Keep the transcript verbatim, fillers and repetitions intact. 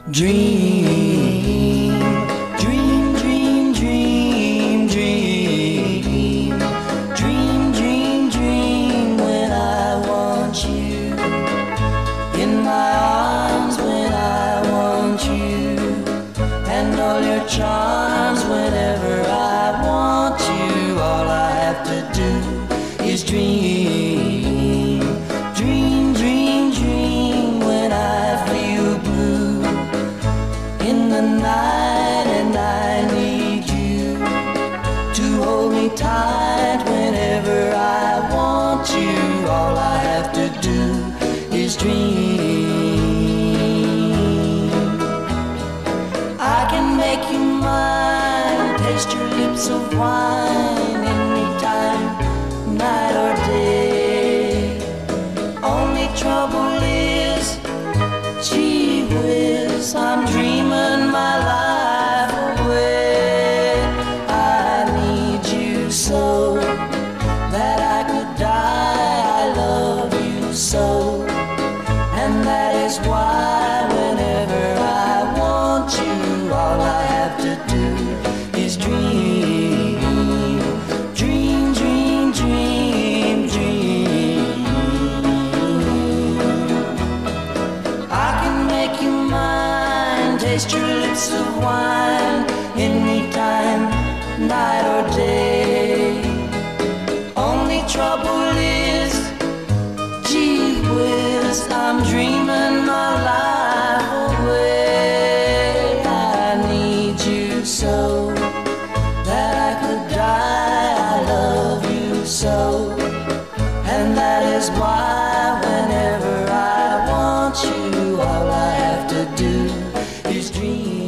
Dream, dream, dream, dream, dream, dream, dream, dream when I want you in my arms, when I want you, and all your charms whenever I want you. All I have to do is dream, dream, dream, dream when I feel blue in the night and I need you to hold me tight whenever I want you. All I have to do is dream. I can make you mine, taste your lips of wine anytime, night or day. Only trouble is, gee whiz, I'm dreaming my life away. I need you so that I could die. I love you so, and that is why whenever I want you, all I have to do is dream, dream, dream, dream, dream. I can make you mine, taste your lips of wine anytime, night or day. Only trouble is, gee whiz, I'm dreaming my life away. I need you so that I could die. I love you so, and that is why whenever I want you, all I have to do is dream.